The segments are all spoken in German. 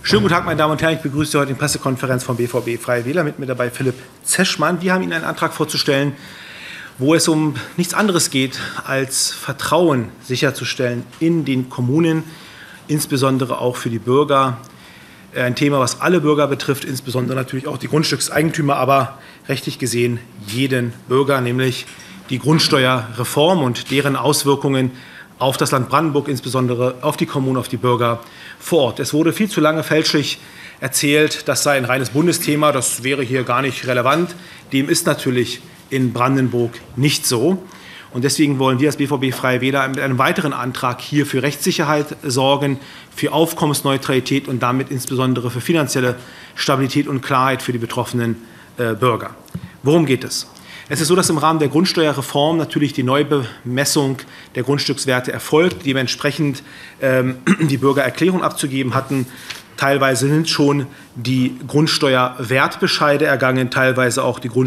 Schönen guten Tag, meine Damen und Herren. Ich begrüße Sie heute in der Pressekonferenz vom BVB Freie Wähler. Mit mir dabei Philipp Zeschmann. Wir haben Ihnen einen Antrag vorzustellen, wo es um nichts anderes geht, als Vertrauen sicherzustellen in den Kommunen, insbesondere auch für die Bürger. Ein Thema, was alle Bürger betrifft, insbesondere natürlich auch die Grundstückseigentümer, aber rechtlich gesehen jeden Bürger, nämlich die Grundsteuerreform und deren Auswirkungen auf das Land Brandenburg, insbesondere auf die Kommunen, auf die Bürger vor Ort. Es wurde viel zu lange fälschlich erzählt, das sei ein reines Bundesthema, das wäre hier gar nicht relevant. Dem ist natürlich in Brandenburg nicht so. Und deswegen wollen wir als BVB Freie Wähler mit einem weiteren Antrag hier für Rechtssicherheit sorgen, für Aufkommensneutralität und damit insbesondere für finanzielle Stabilität und Klarheit für die betroffenen Bürger. Worum geht es? Es ist so, dass im Rahmen der Grundsteuerreform natürlich die Neubemessung der Grundstückswerte erfolgt, dementsprechend die Bürger Erklärung abzugeben hatten. Teilweise sind schon die Grundsteuerwertbescheide ergangen, teilweise auch die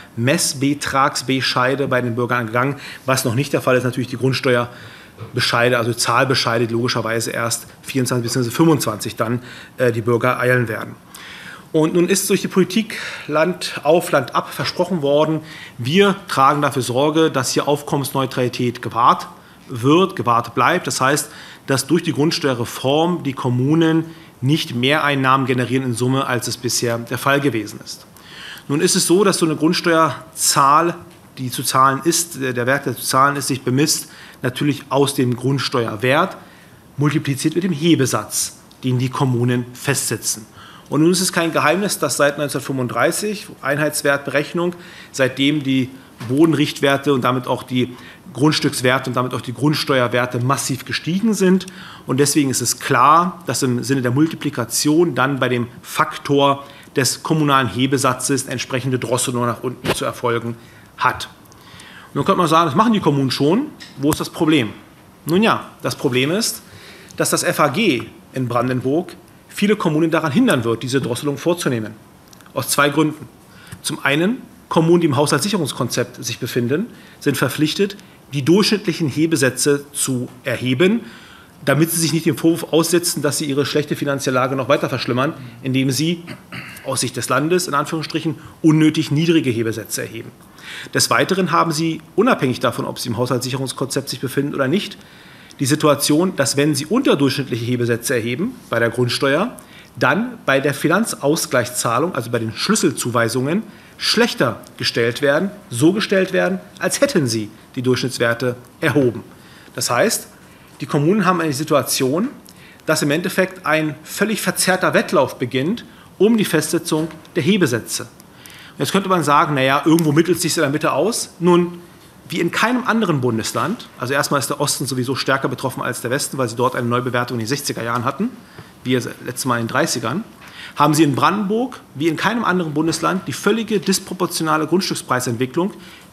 Grundsteuermessbetragsbescheide bei den Bürgern gegangen. Was noch nicht der Fall ist, natürlich die Grundsteuerbescheide, also Zahlbescheide, die logischerweise erst 24 bzw. 25 dann die Bürger eilen werden. Und nun ist durch die Politik Land auf, Land ab versprochen worden, wir tragen dafür Sorge, dass hier Aufkommensneutralität gewahrt wird, gewahrt bleibt. Das heißt, dass durch die Grundsteuerreform die Kommunen nicht Mehreinnahmen generieren in Summe, als es bisher der Fall gewesen ist. Nun ist es so, dass so eine Grundsteuerzahl, die zu zahlen ist, der Wert, der zu zahlen ist, sich bemisst natürlich aus dem Grundsteuerwert, multipliziert mit dem Hebesatz, den die Kommunen festsetzen. Und nun ist es kein Geheimnis, dass seit 1935, Einheitswertberechnung, seitdem die Bodenrichtwerte und damit auch die Grundstückswerte und damit auch die Grundsteuerwerte massiv gestiegen sind. Und deswegen ist es klar, dass im Sinne der Multiplikation dann bei dem Faktor des kommunalen Hebesatzes entsprechende Drosselung nach unten zu erfolgen hat. Und nun könnte man sagen, das machen die Kommunen schon. Wo ist das Problem? Nun ja, das Problem ist, dass das FAG in Brandenburg viele Kommunen daran hindern wird, diese Drosselung vorzunehmen. Aus zwei Gründen. Zum einen, Kommunen, die im Haushaltssicherungskonzept sich befinden, sind verpflichtet, die durchschnittlichen Hebesätze zu erheben, damit sie sich nicht dem Vorwurf aussetzen, dass sie ihre schlechte finanzielle Lage noch weiter verschlimmern, indem sie aus Sicht des Landes in Anführungsstrichen unnötig niedrige Hebesätze erheben. Des Weiteren haben sie, unabhängig davon, ob sie im Haushaltssicherungskonzept sich befinden oder nicht, die Situation, dass wenn sie unterdurchschnittliche Hebesätze erheben bei der Grundsteuer, dann bei der Finanzausgleichszahlung, also bei den Schlüsselzuweisungen, schlechter gestellt werden, so gestellt werden, als hätten sie die Durchschnittswerte erhoben. Das heißt, die Kommunen haben eine Situation, dass im Endeffekt ein völlig verzerrter Wettlauf beginnt um die Festsetzung der Hebesätze. Und jetzt könnte man sagen, naja, irgendwo mittelt es sich in der Mitte aus. Nun, wie in keinem anderen Bundesland, also erstmal ist der Osten sowieso stärker betroffen als der Westen, weil sie dort eine Neubewertung in den 60er Jahren hatten, wir letztes Mal in den 30ern, haben sie in Brandenburg, wie in keinem anderen Bundesland, die völlige disproportionale Grundstückspreisentwicklung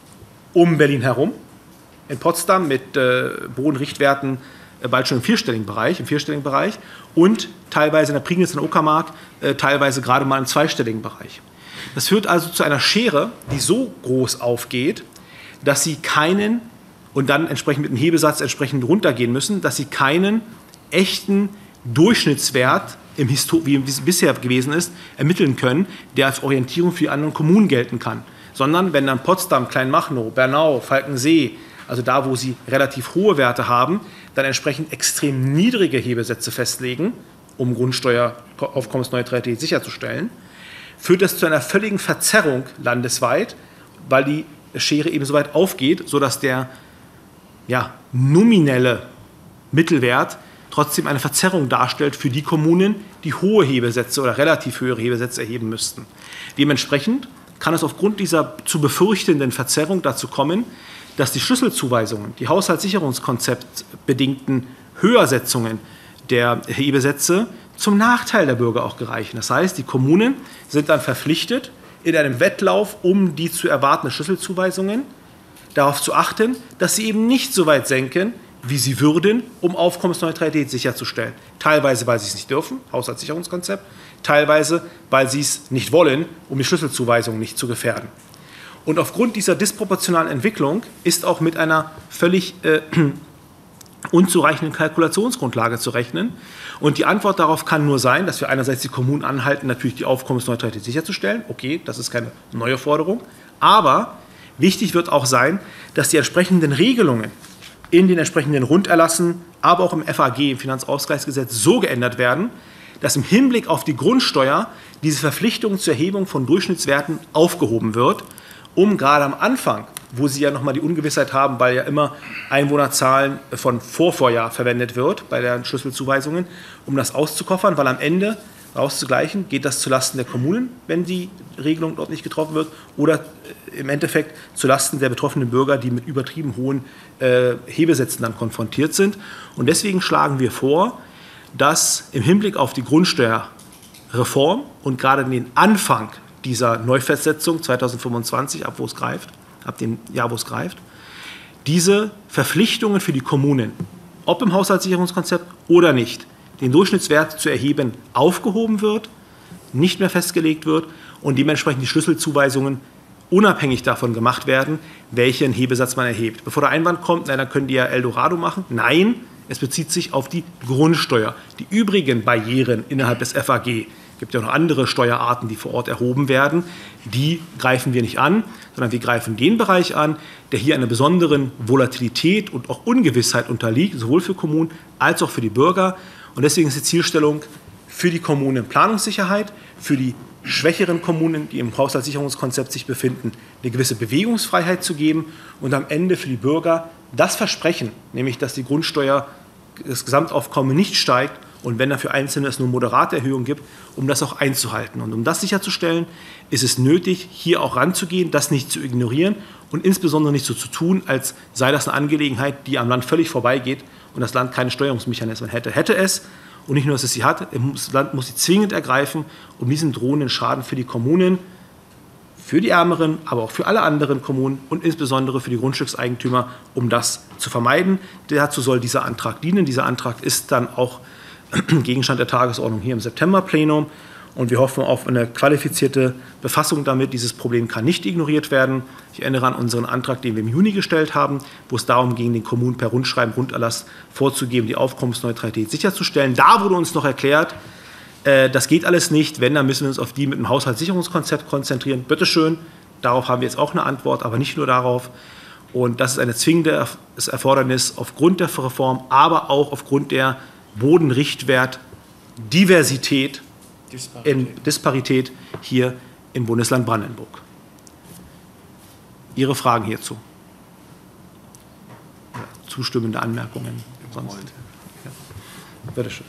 um Berlin herum. In Potsdam mit Bodenrichtwerten bald schon im vierstelligen Bereich und teilweise in der Prignitz und Uckermark teilweise gerade mal im zweistelligen Bereich. Das führt also zu einer Schere, die so groß aufgeht, dass sie keinen, und dann entsprechend mit dem Hebesatz entsprechend runtergehen müssen, dass sie keinen echten Durchschnittswert, wie es bisher gewesen ist, ermitteln können, der als Orientierung für die anderen Kommunen gelten kann. Sondern wenn dann Potsdam, Kleinmachnow, Bernau, Falkensee, also da, wo sie relativ hohe Werte haben, dann entsprechend extrem niedrige Hebesätze festlegen, um Grundsteueraufkommensneutralität sicherzustellen, führt das zu einer völligen Verzerrung landesweit, weil die Schere eben so weit aufgeht, sodass der nominelle Mittelwert trotzdem eine Verzerrung darstellt für die Kommunen, die hohe Hebesätze oder relativ höhere Hebesätze erheben müssten. Dementsprechend kann es aufgrund dieser zu befürchtenden Verzerrung dazu kommen, dass die Schlüsselzuweisungen, die haushaltssicherungskonzeptbedingten Höhersetzungen der Hebesätze zum Nachteil der Bürger auch gereichen. Das heißt, die Kommunen sind dann verpflichtet, in einem Wettlauf um die zu erwartenden Schlüsselzuweisungen darauf zu achten, dass sie eben nicht so weit senken, wie sie würden, um Aufkommensneutralität sicherzustellen. Teilweise, weil sie es nicht dürfen, Haushaltssicherungskonzept, teilweise, weil sie es nicht wollen, um die Schlüsselzuweisungen nicht zu gefährden. Und aufgrund dieser disproportionalen Entwicklung ist auch mit einer völlig unzureichenden Kalkulationsgrundlage zu rechnen. Und die Antwort darauf kann nur sein, dass wir einerseits die Kommunen anhalten, natürlich die Aufkommensneutralität sicherzustellen. Okay, das ist keine neue Forderung. Aber wichtig wird auch sein, dass die entsprechenden Regelungen in den entsprechenden Runderlassen, aber auch im FAG, im Finanzausgleichsgesetz, so geändert werden, dass im Hinblick auf die Grundsteuer diese Verpflichtung zur Erhebung von Durchschnittswerten aufgehoben wird, um gerade am Anfang, wo Sie ja nochmal die Ungewissheit haben, weil ja immer Einwohnerzahlen von Vorvorjahr verwendet wird bei den Schlüsselzuweisungen, um das auszukoffern, weil am Ende auszugleichen, geht das zulasten der Kommunen, wenn die Regelung dort nicht getroffen wird, oder im Endeffekt zulasten der betroffenen Bürger, die mit übertrieben hohen Hebesätzen dann konfrontiert sind. Und deswegen schlagen wir vor, dass im Hinblick auf die Grundsteuerreform und gerade den Anfang dieser Neufestsetzung 2025, ab dem Jahr, wo es greift, diese Verpflichtungen für die Kommunen, ob im Haushaltssicherungskonzept oder nicht, den Durchschnittswert zu erheben, aufgehoben wird, nicht mehr festgelegt wird und dementsprechend die Schlüsselzuweisungen unabhängig davon gemacht werden, welchen Hebesatz man erhebt. Bevor der Einwand kommt, dann können die ja Eldorado machen. Nein, es bezieht sich auf die Grundsteuer. Die übrigen Barrieren innerhalb des FAG, es gibt ja auch noch andere Steuerarten, die vor Ort erhoben werden, die greifen wir nicht an, sondern wir greifen den Bereich an, der hier einer besonderen Volatilität und auch Ungewissheit unterliegt, sowohl für Kommunen als auch für die Bürger. Und deswegen ist die Zielstellung für die Kommunen Planungssicherheit, für die schwächeren Kommunen, die im Haushaltssicherungskonzept sich befinden, eine gewisse Bewegungsfreiheit zu geben und am Ende für die Bürger das Versprechen, nämlich dass die Grundsteuer, das Gesamtaufkommen nicht steigt und wenn dafür Einzelne es nur moderate Erhöhungen gibt, um das auch einzuhalten. Und um das sicherzustellen, ist es nötig, hier auch ranzugehen, das nicht zu ignorieren und insbesondere nicht so zu tun, als sei das eine Angelegenheit, die am Land völlig vorbeigeht und das Land keine Steuerungsmechanismen hätte. Hätte es, und nicht nur, dass es sie hat, das Land muss sie zwingend ergreifen, um diesen drohenden Schaden für die Kommunen, für die Ärmeren, aber auch für alle anderen Kommunen und insbesondere für die Grundstückseigentümer, um das zu vermeiden. Dazu soll dieser Antrag dienen. Dieser Antrag ist dann auch Gegenstand der Tagesordnung hier im Septemberplenum. Und wir hoffen auf eine qualifizierte Befassung damit. Dieses Problem kann nicht ignoriert werden. Ich erinnere an unseren Antrag, den wir im Juni gestellt haben, wo es darum ging, den Kommunen per Rundschreiben, Runderlass vorzugeben, die Aufkommensneutralität sicherzustellen. Da wurde uns noch erklärt, das geht alles nicht. Wenn, dann müssen wir uns auf die mit dem Haushaltssicherungskonzept konzentrieren. Bitte schön, darauf haben wir jetzt auch eine Antwort, aber nicht nur darauf. Und das ist eine zwingende Erfordernis aufgrund der Reform, aber auch aufgrund der Bodenrichtwertdiversität, Disparität hier im Bundesland Brandenburg. Ihre Fragen hierzu? Zustimmende Anmerkungen? Sonst? Ja. Bitte schön.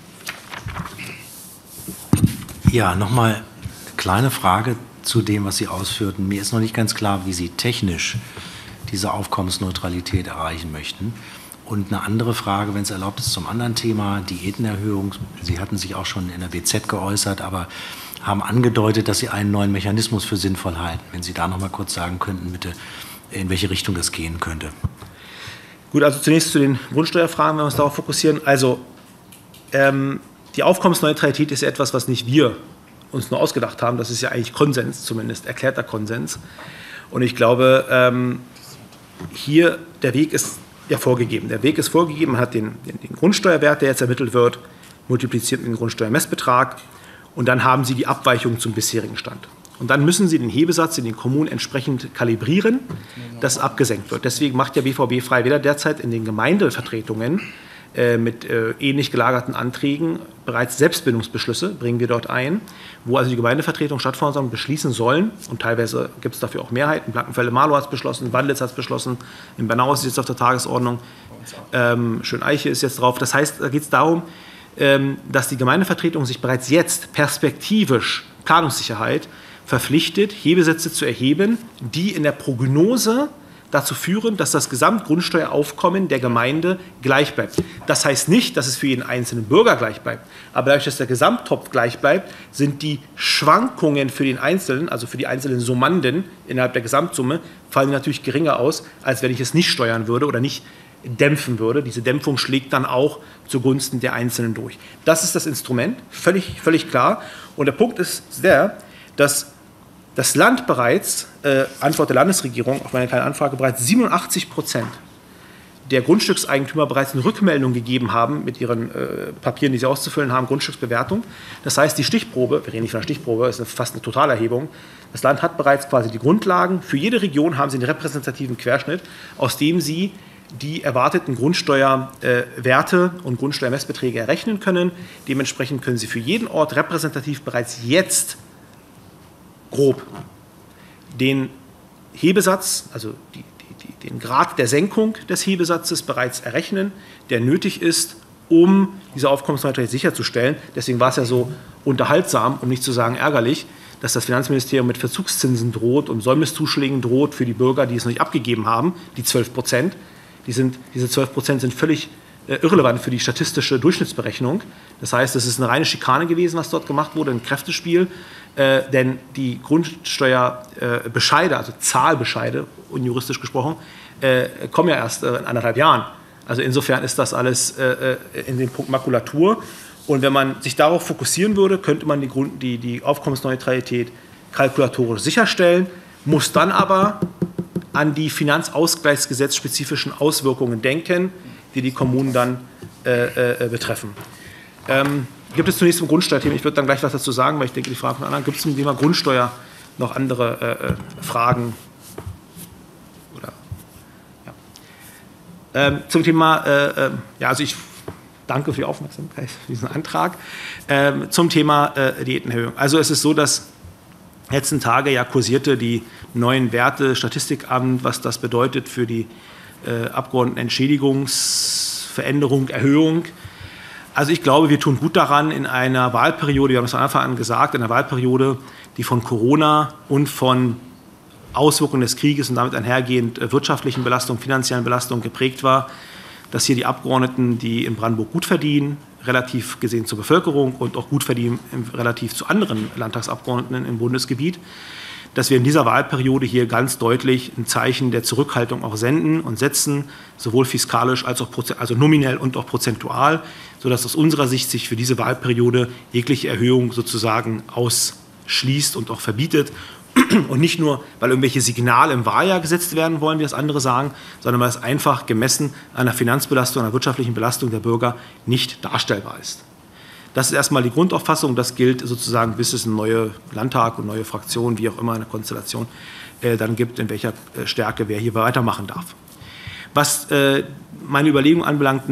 Ja, nochmal eine kleine Frage zu dem, was Sie ausführten. Mir ist noch nicht ganz klar, wie Sie technisch diese Aufkommensneutralität erreichen möchten. Und eine andere Frage, wenn es erlaubt ist, zum anderen Thema, Diätenerhöhung. Sie hatten sich auch schon in der WZ geäußert, aber haben angedeutet, dass Sie einen neuen Mechanismus für sinnvoll halten. Wenn Sie da noch mal kurz sagen könnten, bitte, in welche Richtung das gehen könnte. Gut, also zunächst zu den Grundsteuerfragen, wenn wir uns darauf fokussieren. Also die Aufkommensneutralität ist ja etwas, was nicht wir uns nur ausgedacht haben. Das ist ja eigentlich Konsens, zumindest erklärter Konsens. Und ich glaube, hier der Weg ist ja vorgegeben. Der Weg ist vorgegeben, man hat den Grundsteuerwert, der jetzt ermittelt wird, multipliziert mit dem Grundsteuermessbetrag und dann haben Sie die Abweichung zum bisherigen Stand. Und dann müssen Sie den Hebesatz in den Kommunen entsprechend kalibrieren, dass abgesenkt wird. Deswegen macht der BVB Freie Wähler derzeit in den Gemeindevertretungen mit ähnlich gelagerten Anträgen bereits Selbstbindungsbeschlüsse, bringen wir dort ein, wo also die Gemeindevertretung, Stadtverordnung beschließen sollen, und teilweise gibt es dafür auch Mehrheiten, Blankenfelde-Marlow hat es beschlossen, Wandlitz hat es beschlossen, in Bernau ist es jetzt auf der Tagesordnung, Schöneiche ist jetzt drauf. Das heißt, da geht es darum, dass die Gemeindevertretung sich bereits jetzt perspektivisch, Planungssicherheit, verpflichtet, Hebesätze zu erheben, die in der Prognose dazu führen, dass das Gesamtgrundsteueraufkommen der Gemeinde gleich bleibt. Das heißt nicht, dass es für jeden einzelnen Bürger gleich bleibt. Aber dadurch, dass der Gesamttopf gleich bleibt, sind die Schwankungen für den Einzelnen, also für die einzelnen Summanden innerhalb der Gesamtsumme, fallen natürlich geringer aus, als wenn ich es nicht steuern würde oder nicht dämpfen würde. Diese Dämpfung schlägt dann auch zugunsten der Einzelnen durch. Das ist das Instrument, völlig klar. Und der Punkt ist der, dass das Land bereits, Antwort der Landesregierung auf meine kleine Anfrage, bereits 87% der Grundstückseigentümer bereits eine Rückmeldung gegeben haben mit ihren Papieren, die sie auszufüllen haben, Grundstücksbewertung. Das heißt, die Stichprobe, wir reden nicht von einer Stichprobe, ist fast eine Totalerhebung. Das Land hat bereits quasi die Grundlagen. Für jede Region haben sie einen repräsentativen Querschnitt, aus dem sie die erwarteten Grundsteuerwerte und Grundsteuermessbeträge errechnen können. Dementsprechend können sie für jeden Ort repräsentativ bereits jetzt grob den Hebesatz, also den Grad der Senkung des Hebesatzes bereits errechnen, der nötig ist, um diese Aufkommensneutralität sicherzustellen. Deswegen war es ja so unterhaltsam, um nicht zu sagen ärgerlich, dass das Finanzministerium mit Verzugszinsen droht und Säumniszuschlägen droht für die Bürger, die es noch nicht abgegeben haben, die 12%. Diese 12% sind völlig irrelevant für die statistische Durchschnittsberechnung. Das heißt, es ist eine reine Schikane gewesen, was dort gemacht wurde, ein Kräftespiel. Denn die Grundsteuerbescheide, also Zahlbescheide, unjuristisch gesprochen, kommen ja erst in 1,5 Jahren. Also insofern ist das alles in dem Punkt Makulatur. Und wenn man sich darauf fokussieren würde, könnte man die Aufkommensneutralität kalkulatorisch sicherstellen, muss dann aber an die Finanzausgleichsgesetz-spezifischen Auswirkungen denken, die die Kommunen dann betreffen. Gibt es zunächst im Grundsteuerthema, ich würde dann gleich was dazu sagen, weil ich denke, die Fragen von anderen, gibt es zum Thema Grundsteuer noch andere Fragen? Oder, ja. Zum Thema, ja, also ich danke für die Aufmerksamkeit, für diesen Antrag. Zum Thema Diätenerhöhung. Also es ist so, dass letzten Tage ja kursierte die neuen Werte, Statistikamt, was das bedeutet für die Abgeordnetenentschädigungsveränderung, Erhöhung. Also ich glaube, wir tun gut daran, in einer Wahlperiode, wir haben es von Anfang an gesagt, in einer Wahlperiode, die von Corona und von Auswirkungen des Krieges und damit einhergehend wirtschaftlichen Belastungen, finanziellen Belastungen geprägt war, dass hier die Abgeordneten, die in Brandenburg gut verdienen, relativ gesehen zur Bevölkerung und auch gut verdienen relativ zu anderen Landtagsabgeordneten im Bundesgebiet, dass wir in dieser Wahlperiode hier ganz deutlich ein Zeichen der Zurückhaltung auch senden und setzen, sowohl fiskalisch als auch also nominell und auch prozentual, sodass aus unserer Sicht sich für diese Wahlperiode jegliche Erhöhung sozusagen ausschließt und auch verbietet. Und nicht nur, weil irgendwelche Signale im Wahljahr gesetzt werden wollen, wie das andere sagen, sondern weil es einfach gemessen an der Finanzbelastung, an der wirtschaftlichen Belastung der Bürger nicht darstellbar ist. Das ist erstmal die Grundauffassung, das gilt sozusagen, bis es einen neuen Landtag und neue Fraktionen, wie auch immer eine Konstellation, dann gibt, in welcher Stärke wer hier weitermachen darf. Was meine Überlegung anbelangt,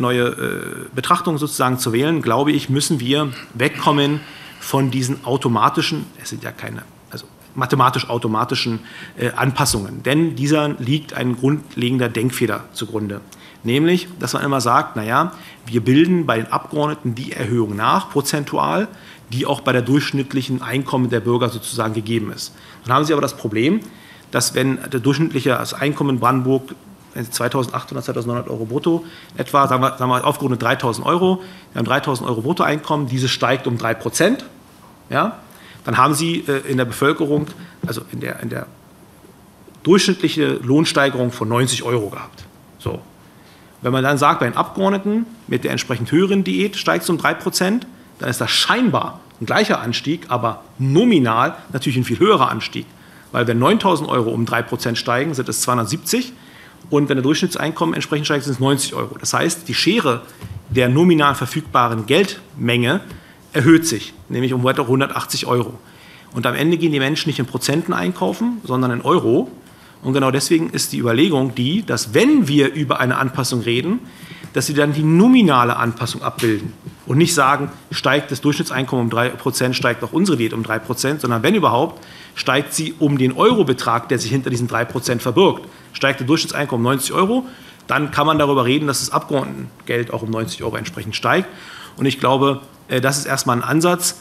neue Betrachtungen sozusagen zu wählen, glaube ich, müssen wir wegkommen von diesen automatischen, es sind ja keine, also mathematisch-automatischen Anpassungen. Denn dieser liegt ein grundlegender Denkfehler zugrunde. Nämlich, dass man immer sagt, naja, wir bilden bei den Abgeordneten die Erhöhung nach, prozentual, die auch bei der durchschnittlichen Einkommen der Bürger sozusagen gegeben ist. Dann haben Sie aber das Problem, dass wenn der durchschnittliche Einkommen in Brandenburg 2.800, 2.900 Euro brutto, etwa, sagen wir aufgerundet 3.000 Euro, wir haben 3.000 Euro Bruttoeinkommen, dieses steigt um 3%, ja, dann haben Sie in der Bevölkerung, also in der durchschnittliche Lohnsteigerung von 90 Euro gehabt. So. Wenn man dann sagt, bei den Abgeordneten mit der entsprechend höheren Diät steigt es um 3%, dann ist das scheinbar ein gleicher Anstieg, aber nominal natürlich ein viel höherer Anstieg. Weil wenn 9.000 Euro um 3% steigen, sind es 270 und wenn der Durchschnittseinkommen entsprechend steigt, sind es 90 Euro. Das heißt, die Schere der nominal verfügbaren Geldmenge erhöht sich, nämlich um weitere 180 Euro. Und am Ende gehen die Menschen nicht in Prozenten einkaufen, sondern in Euro. Und genau deswegen ist die Überlegung die, dass wenn wir über eine Anpassung reden, dass wir dann die nominale Anpassung abbilden und nicht sagen, steigt das Durchschnittseinkommen um 3%, steigt auch unsere Diät um 3%, sondern wenn überhaupt, steigt sie um den Eurobetrag, der sich hinter diesen 3% verbirgt. Steigt das Durchschnittseinkommen um 90 Euro, dann kann man darüber reden, dass das Abgeordnetengeld auch um 90 Euro entsprechend steigt. Und ich glaube, das ist erstmal ein Ansatz,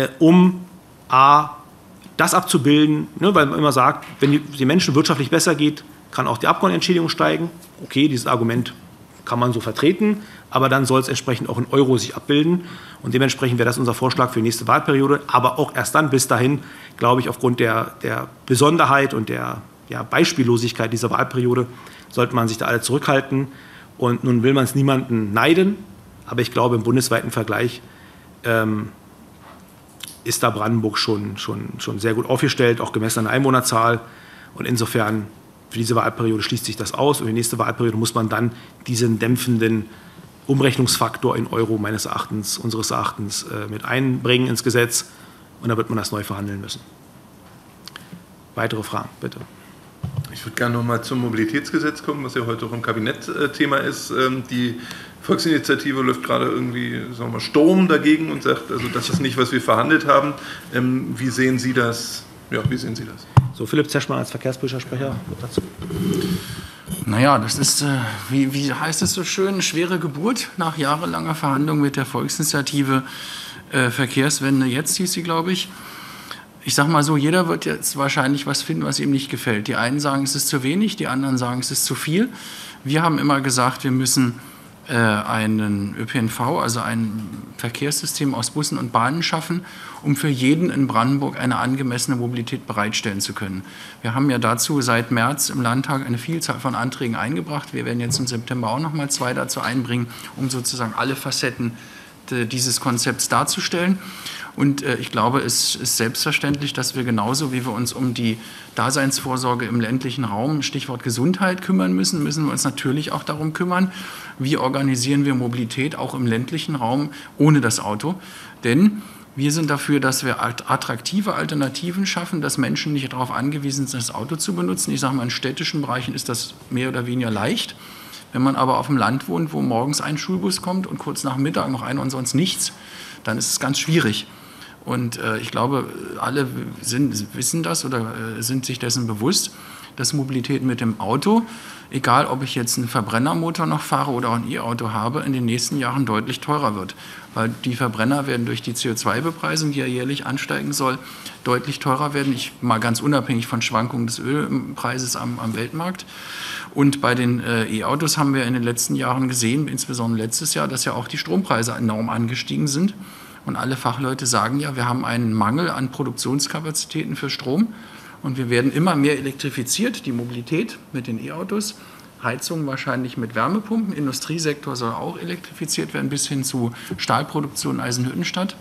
um das abzubilden, ne, weil man immer sagt, wenn die Menschen wirtschaftlich besser geht, kann auch die Abgeordnetenentschädigung steigen. Okay, dieses Argument kann man so vertreten, aber dann soll es entsprechend auch in Euro sich abbilden. Und dementsprechend wäre das unser Vorschlag für die nächste Wahlperiode. Aber auch erst dann, bis dahin, glaube ich, aufgrund der Besonderheit und der Beispiellosigkeit dieser Wahlperiode, sollte man sich da alle zurückhalten. Und nun will man es niemanden neiden, aber ich glaube, im bundesweiten Vergleich ist da Brandenburg schon sehr gut aufgestellt, auch gemessen an der Einwohnerzahl. Und insofern Für diese Wahlperiode schließt sich das aus und in die nächste Wahlperiode muss man dann diesen dämpfenden Umrechnungsfaktor in Euro unseres Erachtens mit einbringen ins Gesetz und dann wird man das neu verhandeln müssen. Weitere Fragen, bitte. Ich würde gerne noch mal zum Mobilitätsgesetz kommen, was ja heute auch im Kabinett Thema ist. Die Volksinitiative läuft gerade irgendwie, sagen wir mal, Sturm dagegen und sagt, also das ist nicht, was wir verhandelt haben. Wie sehen Sie das? Ja, wie sehen Sie das? So, Philipp Zeschmann als verkehrspolitischer Sprecher dazu. Naja, das ist, wie heißt es so schön, schwere Geburt nach jahrelanger Verhandlung mit der Volksinitiative Verkehrswende. Jetzt hieß sie, glaube ich. Ich sage mal so, jeder wird jetzt wahrscheinlich was finden, was ihm nicht gefällt. Die einen sagen, es ist zu wenig, die anderen sagen, es ist zu viel. Wir haben immer gesagt, wir müssen einen ÖPNV, also ein Verkehrssystem aus Bussen und Bahnen schaffen, um für jeden in Brandenburg eine angemessene Mobilität bereitstellen zu können. Wir haben ja dazu seit März im Landtag eine Vielzahl von Anträgen eingebracht. Wir werden jetzt im September auch noch mal 2 dazu einbringen, um sozusagen alle Facetten dieses Konzepts darzustellen. Und ich glaube, es ist selbstverständlich, dass wir genauso, wie wir uns um die Daseinsvorsorge im ländlichen Raum, Stichwort Gesundheit, kümmern müssen, müssen wir uns natürlich auch darum kümmern, wie organisieren wir Mobilität auch im ländlichen Raum ohne das Auto. Denn wir sind dafür, dass wir attraktive Alternativen schaffen, dass Menschen nicht darauf angewiesen sind, das Auto zu benutzen. Ich sage mal, in städtischen Bereichen ist das mehr oder weniger leicht. Wenn man aber auf dem Land wohnt, wo morgens ein Schulbus kommt und kurz nach Mittag noch einer und sonst nichts, dann ist es ganz schwierig. Und ich glaube, alle wissen das oder sind sich dessen bewusst, dass Mobilität mit dem Auto, egal ob ich jetzt einen Verbrennermotor noch fahre oder auch ein E-Auto habe, in den nächsten Jahren deutlich teurer wird. Weil die Verbrenner werden durch die CO2-Bepreisung, die ja jährlich ansteigen soll, deutlich teurer werden. Mal ganz unabhängig von Schwankungen des Ölpreises am Weltmarkt. Und bei den E-Autos haben wir in den letzten Jahren gesehen, insbesondere letztes Jahr, dass ja auch die Strompreise enorm angestiegen sind. Und alle Fachleute sagen ja, wir haben einen Mangel an Produktionskapazitäten für Strom. Und wir werden immer mehr elektrifiziert, die Mobilität mit den E-Autos, Heizung wahrscheinlich mit Wärmepumpen, Industriesektor soll auch elektrifiziert werden, bis hin zu Stahlproduktion Eisenhüttenstadt.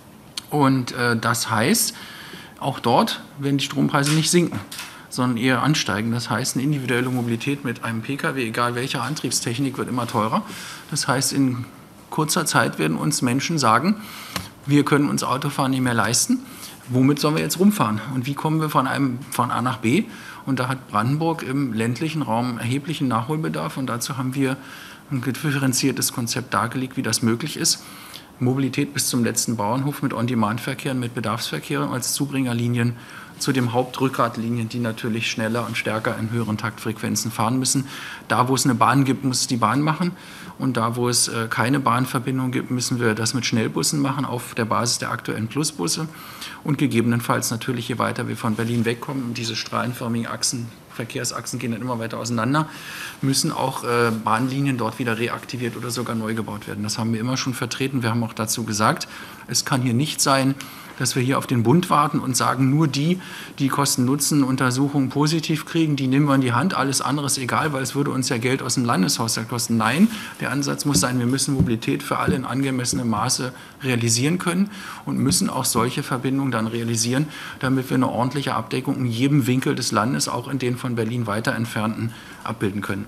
Und das heißt, auch dort werden die Strompreise nicht sinken, sondern eher ansteigen. Das heißt, eine individuelle Mobilität mit einem Pkw, egal welcher Antriebstechnik, wird immer teurer. Das heißt, in kurzer Zeit werden uns Menschen sagen, wir können uns Autofahren nicht mehr leisten. Womit sollen wir jetzt rumfahren? Und wie kommen wir von A nach B? Und da hat Brandenburg im ländlichen Raum erheblichen Nachholbedarf. Und dazu haben wir ein differenziertes Konzept dargelegt, wie das möglich ist. Mobilität bis zum letzten Bauernhof mit On-Demand-Verkehren, mit Bedarfsverkehren als Zubringerlinien zu den Hauptrückgratlinien, die natürlich schneller und stärker in höheren Taktfrequenzen fahren müssen. Da, wo es eine Bahn gibt, muss es die Bahn machen. Und da, wo es keine Bahnverbindung gibt, müssen wir das mit Schnellbussen machen, auf der Basis der aktuellen Plusbusse. Und gegebenenfalls natürlich, je weiter wir von Berlin wegkommen, und diese strahlenförmigen Verkehrsachsen gehen dann immer weiter auseinander, müssen auch Bahnlinien dort wieder reaktiviert oder sogar neu gebaut werden. Das haben wir immer schon vertreten. Wir haben auch dazu gesagt, es kann hier nicht sein, dass wir hier auf den Bund warten und sagen, nur die Kosten-Nutzen-Untersuchungen positiv kriegen, die nehmen wir in die Hand, alles andere ist egal, weil es würde uns ja Geld aus dem Landeshaushalt kosten. Nein, der Ansatz muss sein, wir müssen Mobilität für alle in angemessenem Maße realisieren können und müssen auch solche Verbindungen dann realisieren, damit wir eine ordentliche Abdeckung in jedem Winkel des Landes, auch in den von Berlin weiter entfernten, abbilden können.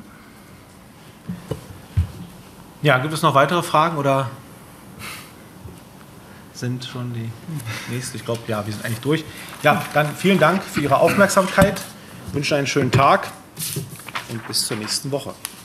Ja, gibt es noch weitere Fragen oder sind schon die nächste? Ich glaube, ja, wir sind eigentlich durch. Ja, dann vielen Dank für Ihre Aufmerksamkeit. Ich wünsche einen schönen Tag und bis zur nächsten Woche.